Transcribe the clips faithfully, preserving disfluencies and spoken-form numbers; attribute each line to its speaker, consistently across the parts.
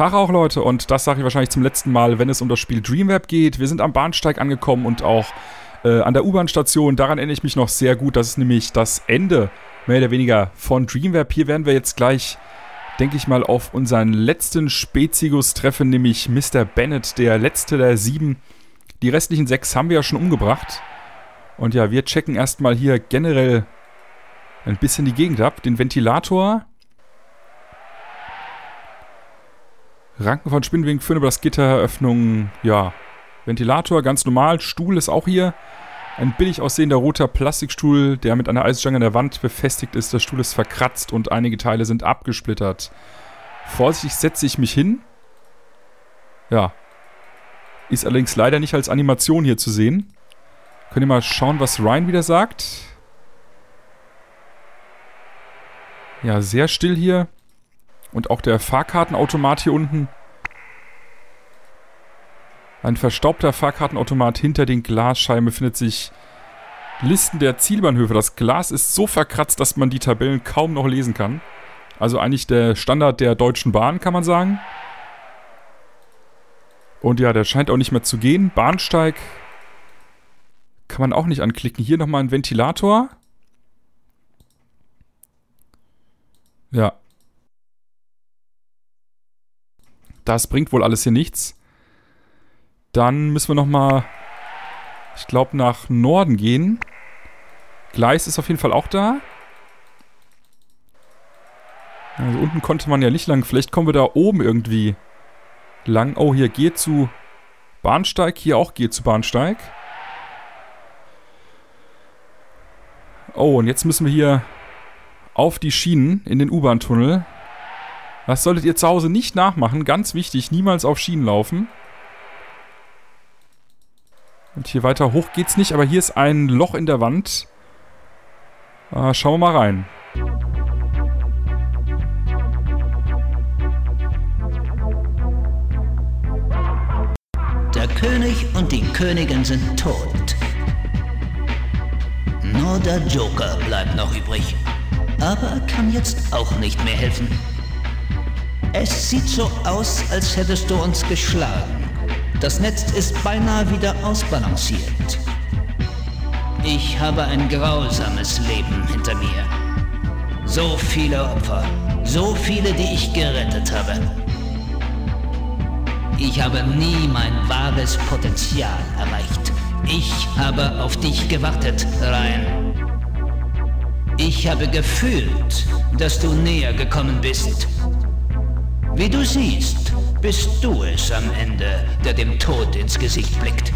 Speaker 1: Tag auch, Leute, und das sage ich wahrscheinlich zum letzten Mal, wenn es um das Spiel Dreamweb geht. Wir sind am Bahnsteig angekommen und auch äh, an der U-Bahn-Station. Daran erinnere ich mich noch sehr gut. Das ist nämlich das Ende, mehr oder weniger, von Dreamweb. Hier werden wir jetzt gleich, denke ich mal, auf unseren letzten Spezigus treffen, nämlich Mister Bennett, der letzte der sieben. Die restlichen sechs haben wir ja schon umgebracht. Und ja, wir checken erstmal hier generell ein bisschen die Gegend ab. Den Ventilator. Ranken von Spinnenwegen führen über das Gitter, Öffnung, ja, Ventilator, ganz normal. Stuhl ist auch hier. Ein billig aussehender roter Plastikstuhl, der mit einer Eisstange an der Wand befestigt ist. Der Stuhl ist verkratzt und einige Teile sind abgesplittert. Vorsichtig setze ich mich hin. Ja. Ist allerdings leider nicht als Animation hier zu sehen. Könnt ihr mal schauen, was Ryan wieder sagt. Ja, sehr still hier. Und auch der Fahrkartenautomat hier unten. Ein verstaubter Fahrkartenautomat. Hinter den Glasscheiben befindet sich Listen der Zielbahnhöfe. Das Glas ist so verkratzt, dass man die Tabellen kaum noch lesen kann. Also eigentlich der Standard der Deutschen Bahn, kann man sagen. Und ja, der scheint auch nicht mehr zu gehen. Bahnsteig kann man auch nicht anklicken. Hier nochmal ein Ventilator. Ja. Das bringt wohl alles hier nichts. Dann müssen wir nochmal, ich glaube, nach Norden gehen. Gleis ist auf jeden Fall auch da. Also unten konnte man ja nicht lang. Vielleicht kommen wir da oben irgendwie lang. Oh, hier G zu Bahnsteig. Hier auch G zu Bahnsteig. Oh, und jetzt müssen wir hier auf die Schienen in den U-Bahn-Tunnel. Das solltet ihr zu Hause nicht nachmachen. Ganz wichtig, niemals auf Schienen laufen. Und hier weiter hoch geht's nicht, aber hier ist ein Loch in der Wand. Äh, schauen wir mal rein.
Speaker 2: Der König und die Königin sind tot. Nur der Joker bleibt noch übrig. Aber kann jetzt auch nicht mehr helfen. Es sieht so aus, als hättest du uns geschlagen. Das Netz ist beinahe wieder ausbalanciert. Ich habe ein grausames Leben hinter mir. So viele Opfer, so viele, die ich gerettet habe. Ich habe nie mein wahres Potenzial erreicht. Ich habe auf dich gewartet, Ryan. Ich habe gefühlt, dass du näher gekommen bist. Wie du siehst, bist du es am Ende, der dem Tod ins Gesicht blickt.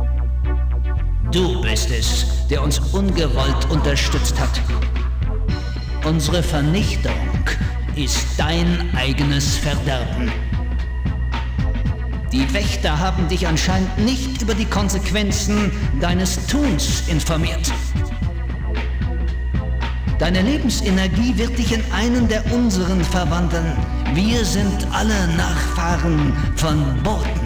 Speaker 2: Du bist es, der uns ungewollt unterstützt hat. Unsere Vernichtung ist dein eigenes Verderben. Die Wächter haben dich anscheinend nicht über die Konsequenzen deines Tuns informiert. Deine Lebensenergie wird dich in einen der unseren verwandeln. Wir sind alle Nachfahren von Boten.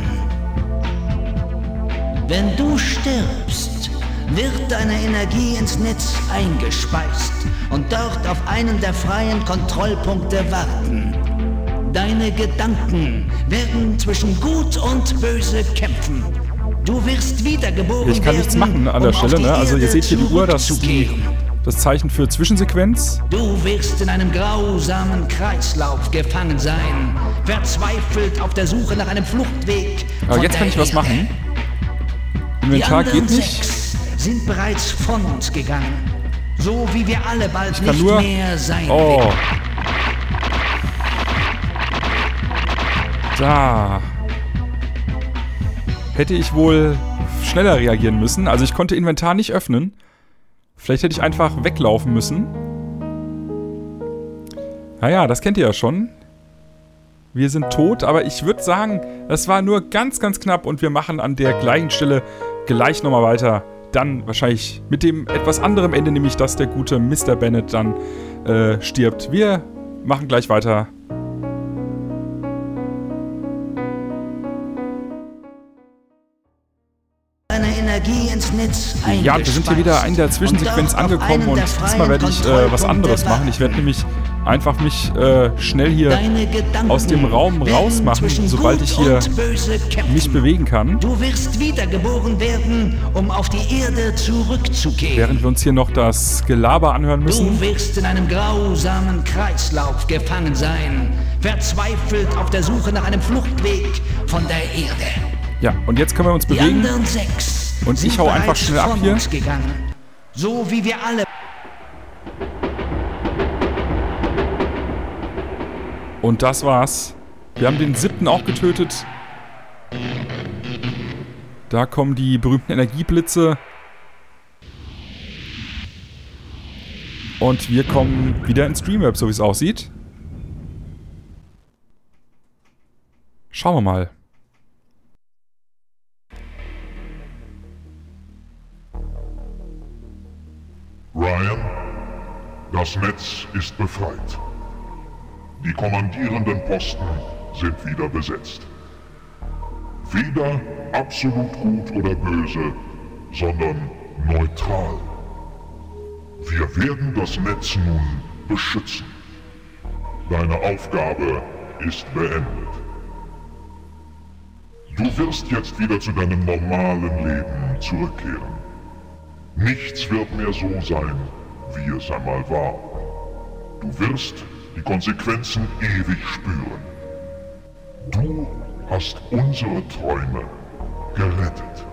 Speaker 2: Wenn du stirbst, wird deine Energie ins Netz eingespeist und dort auf einen der freien Kontrollpunkte warten. Deine Gedanken werden zwischen Gut und Böse kämpfen. Du wirst wiedergeboren werden.
Speaker 1: Ich kann nichts machen an der Stelle, ne? Also ihr seht hier die Uhr, das ist die, das Zeichen für Zwischensequenz.
Speaker 2: Du wirst in einem grausamen Kreislauf gefangen sein, verzweifelt auf der Suche nach einem Fluchtweg.
Speaker 1: Aber jetzt kann ich was machen. Inventar geht nicht.
Speaker 2: Sechs sind bereits von uns gegangen, so wie wir alle bald nicht
Speaker 1: nur
Speaker 2: mehr sein
Speaker 1: oh.
Speaker 2: werden.
Speaker 1: Da. Hätte ich wohl schneller reagieren müssen. Also ich konnte Inventar nicht öffnen. Vielleicht hätte ich einfach weglaufen müssen. Naja, das kennt ihr ja schon. Wir sind tot, aber ich würde sagen, das war nur ganz, ganz knapp und wir machen an der gleichen Stelle gleich nochmal weiter. Dann wahrscheinlich mit dem etwas anderem Ende, nämlich dass der gute Mister Bennett dann äh, stirbt. Wir machen gleich weiter.
Speaker 2: Ins Netz
Speaker 1: ja, wir sind hier wieder in der Zwischensequenz angekommen und diesmal werde ich äh, was anderes machen. Ich werde nämlich einfach mich äh, schnell hier aus dem Raum rausmachen, sobald ich hier mich bewegen kann.
Speaker 2: Du wirst wiedergeboren werden, um auf die Erde zurückzukehren.
Speaker 1: Während wir uns hier noch das Gelaber anhören müssen.
Speaker 2: Du wirst in einem grausamen Kreislauf gefangen sein, verzweifelt auf der Suche nach einem Fluchtweg von der Erde.
Speaker 1: Ja, und jetzt können wir uns bewegen.
Speaker 2: Die anderen sechs
Speaker 1: und ich hau einfach schnell ab hier.
Speaker 2: Gegangen, so wie wir alle.
Speaker 1: Und das war's. Wir haben den siebten auch getötet. Da kommen die berühmten Energieblitze. Und wir kommen wieder ins Dreamweb, so wie es aussieht. Schauen wir mal.
Speaker 3: Ryan, das Netz ist befreit. Die kommandierenden Posten sind wieder besetzt. Weder absolut gut oder böse, sondern neutral. Wir werden das Netz nun beschützen. Deine Aufgabe ist beendet. Du wirst jetzt wieder zu deinem normalen Leben zurückkehren. Nichts wird mehr so sein, wie es einmal war. Du wirst die Konsequenzen ewig spüren. Du hast unsere Träume gerettet.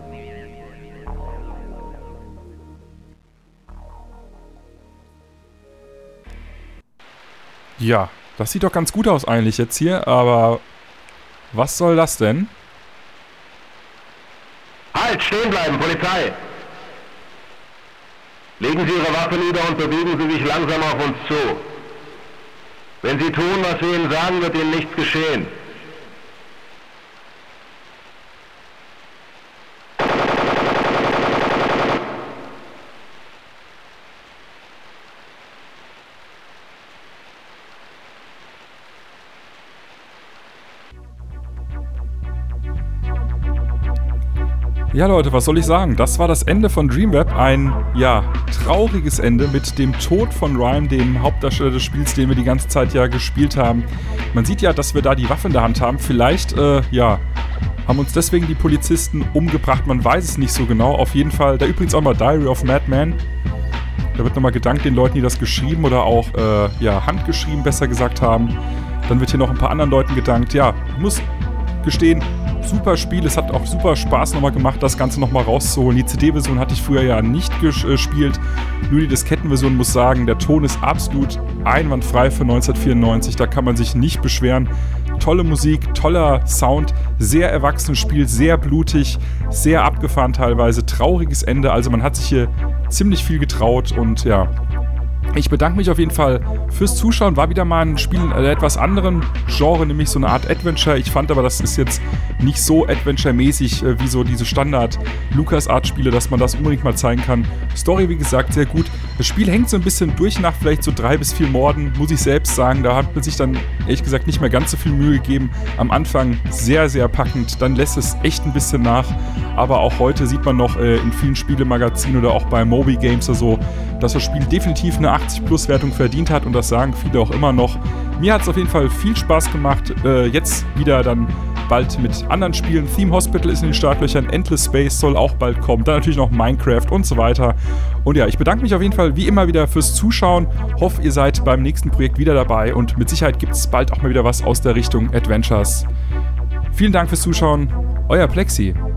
Speaker 1: Ja, das sieht doch ganz gut aus eigentlich jetzt hier, aber was soll das denn?
Speaker 4: Halt, stehen bleiben, Polizei! Legen Sie Ihre Waffe nieder und bewegen Sie sich langsam auf uns zu. Wenn Sie tun, was wir Ihnen sagen, wird Ihnen nichts geschehen.
Speaker 1: Ja Leute, was soll ich sagen? Das war das Ende von Dreamweb. Ein, ja, trauriges Ende mit dem Tod von Ryan, dem Hauptdarsteller des Spiels, den wir die ganze Zeit ja gespielt haben. Man sieht ja, dass wir da die Waffe in der Hand haben. Vielleicht, äh, ja, haben uns deswegen die Polizisten umgebracht. Man weiß es nicht so genau. Auf jeden Fall, da übrigens auch mal Diary of Madman. Da wird nochmal gedankt den Leuten, die das geschrieben oder auch, äh, ja, handgeschrieben besser gesagt haben. Dann wird hier noch ein paar anderen Leuten gedankt. Ja, ich muss gestehen, super Spiel. Es hat auch super Spaß nochmal gemacht, das Ganze nochmal rauszuholen. Die C D-Version hatte ich früher ja nicht gespielt. Nur die Diskettenversion, muss sagen, der Ton ist absolut einwandfrei für neunzehnhundertvierundneunzig. Da kann man sich nicht beschweren. Tolle Musik, toller Sound, sehr erwachsenes Spiel, sehr blutig, sehr abgefahren teilweise. Trauriges Ende. Also man hat sich hier ziemlich viel getraut und ja... Ich bedanke mich auf jeden Fall fürs Zuschauen. War wieder mal ein Spiel in äh, etwas anderen Genre, nämlich so eine Art Adventure. Ich fand aber, das ist jetzt nicht so Adventure-mäßig äh, wie so diese Standard-LucasArts-Spiele, dass man das unbedingt mal zeigen kann. Story, wie gesagt, sehr gut. Das Spiel hängt so ein bisschen durch nach vielleicht so drei bis vier Morden, muss ich selbst sagen. Da hat man sich dann, ehrlich gesagt, nicht mehr ganz so viel Mühe gegeben. Am Anfang sehr, sehr packend. Dann lässt es echt ein bisschen nach. Aber auch heute sieht man noch äh, in vielen Spielemagazinen oder auch bei Moby Games oder so, dass das Spiel definitiv eine achtzig Plus Wertung verdient hat und das sagen viele auch immer noch. Mir hat es auf jeden Fall viel Spaß gemacht. Äh, jetzt wieder dann bald mit anderen Spielen. Theme Hospital ist in den Startlöchern, Endless Space soll auch bald kommen, dann natürlich noch Minecraft und so weiter. Und ja, ich bedanke mich auf jeden Fall wie immer wieder fürs Zuschauen. Hoffe, ihr seid beim nächsten Projekt wieder dabei und mit Sicherheit gibt es bald auch mal wieder was aus der Richtung Adventures. Vielen Dank fürs Zuschauen, euer Plexi.